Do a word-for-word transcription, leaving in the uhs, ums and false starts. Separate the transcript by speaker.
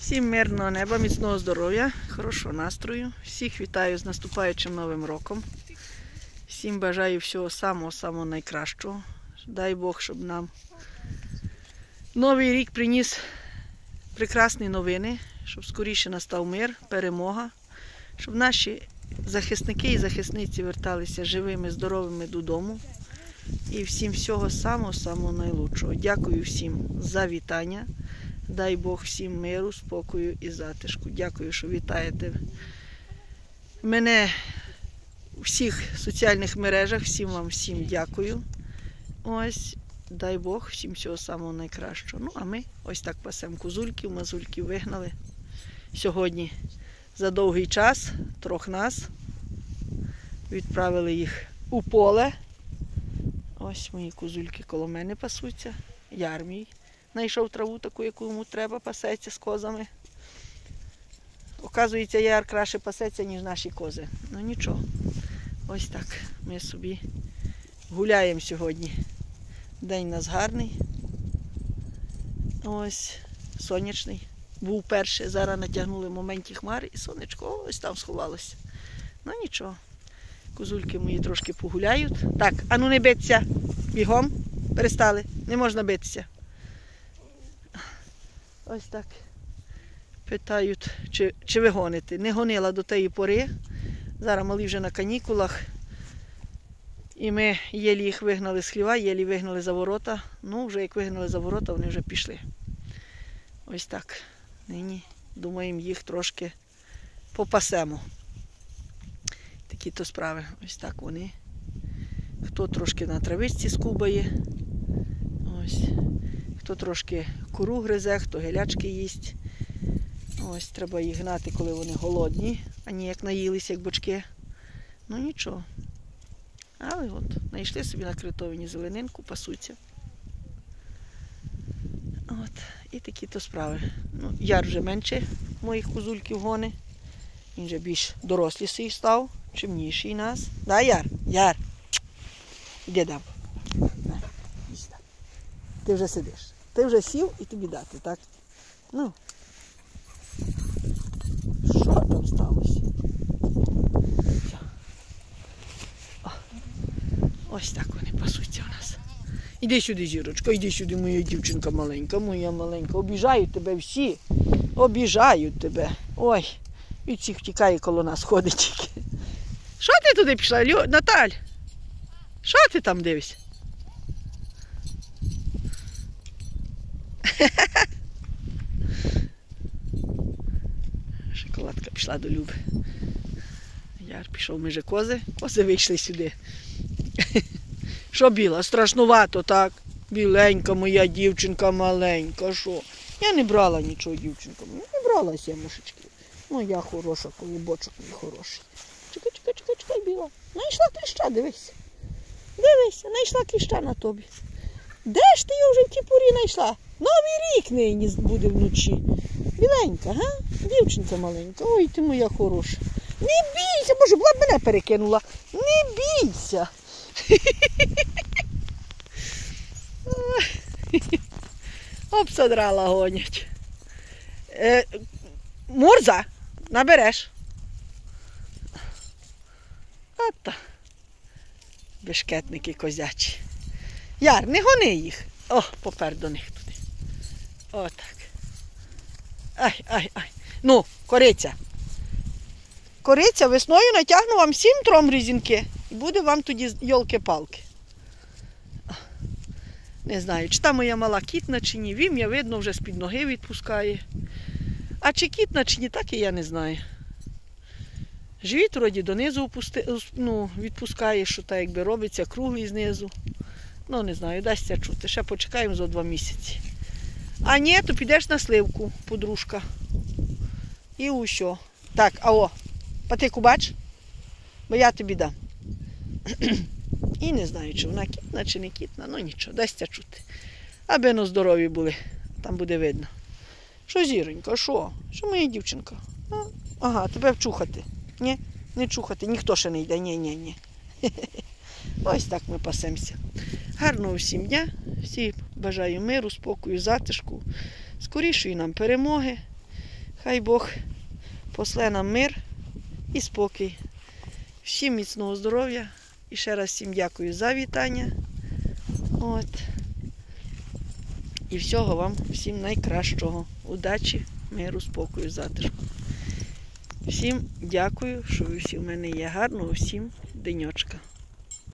Speaker 1: Всім мирного неба, міцного здоров'я, хорошого настрою. Всіх вітаю з наступаючим Новим роком. Всім бажаю всього самого-самого найкращого. Дай Бог, щоб нам Новий рік приніс прекрасні новини, щоб скоріше настав мир, перемога, щоб наші захисники і захисниці верталися живими, здоровими додому. І всім всього самого-самого найлучшого. Дякую всім за вітання. Дай Бог всім миру, спокою і затишку. Дякую, що вітаєте мене у всіх соціальних мережах. Всім вам всім дякую. Ось, дай Бог всім всього самого найкращого. Ну, а ми ось так пасемо козульків, мазульків вигнали. Сьогодні за довгий час трьох нас відправили їх у поле. Ось мої козульки коло мене пасуться. Яр мій знайшов траву таку, яку йому треба, пасеться з козами. Оказується, яр краще пасеться, ніж наші кози. Ну нічого. Ось так ми собі гуляємо сьогодні. День у нас гарний. Ось, сонячний. Був перший, зараз натягнули в моменті хмари і сонечко ось там сховалося. Ну нічого. Козульки мої трошки погуляють. Так, а ну не битися. Бігом. Перестали. Не можна битися. Ось так. Питають, чи, чи ви гоните. Не гонила до тієї пори. Зараз малі вже на канікулах. І ми єлі їх вигнали з хліва, єлі вигнали за ворота. Ну, вже як вигнали за ворота, вони вже пішли. Ось так. Нині, думаємо, їх трошки попасемо. Такі-то справи. Ось так вони. Хто трошки на травичці скубає. Ось. Хто трошки кору гризе, хто гелячки їсть. Ось, треба їх гнати, коли вони голодні, а не як наїлися, як бочки. Ну нічого. Але от, знайшли собі на критовині зеленинку, пасуться. От, і такі-то справи. Ну, яр вже менше моїх козульків гони. Він вже більш доросліший став, чимніший нас. Да, Яр? Яр. Іди дам. Ти вже сидиш. Ти вже сів і тобі дати, так? Ну. Що там сталося? О. Ось так вони пасуться у нас. Іди сюди, зірочка, іди сюди, моя дівчинка маленька, моя маленька. Обіжають тебе всі. Обіжають тебе. Ой, від всіх втікає, коло нас ходить тільки. Що ти туди пішла, Лю... Наталь? Що ти там дивишся? Шоколадка пішла до Люби. Яр пішов, ми же кози. Кози вийшли сюди. Що біла? Страшнувато, так? Біленька моя дівчинка маленька, що? Я не брала нічого, дівчинка. Не брала сімушечки. Моя хороша, колобочок мій хороший. Чекай, чекай, чекай, чекай, біла. Знайшла кліща, дивись. Дивись, знайшла кліща на тобі. Де ж ти його вже в тій порі знайшла? Новий рік нині буде вночі. Біленька, га? Дівчинка маленька. Ой, ти моя хороша. Не бійся, боже, була б мене перекинула. Не бійся. Обсодрала, гонять. Е, Мурза, набереш. Ата. Бешкетники козячі. Яр, не гони їх. О, попер до них туди. Отак. Ай, ай, ай. Ну, кориця. Кориця, весною натягну вам всім трьом різинки. І буде вам тоді йолки-палки. Не знаю, чи та моя мала кітна, чи ні. Вім'я, видно, вже з-під ноги відпускає. А чи кітна, чи ні, так і я не знаю. Живіт вроді донизу опусти, ну, відпускає, що так якби робиться, круглий знизу. Ну, не знаю, дасться чути. Ще почекаємо за два місяці. А ні, то підеш на сливку, подружка. І усьо. Так, а о, патику бач? Бо я тобі дам. І не знаю, чи вона кітна, чи не кітна. Ну нічого, дасться чути. Аби ну здорові були, там буде видно. Що, зіронька, що? Що моя дівчинка? А? Ага, тебе вчухати. Ні, не чухати, ніхто ще не йде, ні-ні-ні. Ось так ми пасемося. Гарного всім дня, всім бажаю миру, спокою, затишку, скорішої нам перемоги. Хай Бог после нам мир і спокій. Всім міцного здоров'я. І ще раз всім дякую за вітання. От. І всього вам всім найкращого. Удачі, миру, спокою, затишку. Всім дякую, що ви всі в мене є. Гарного всім денечка.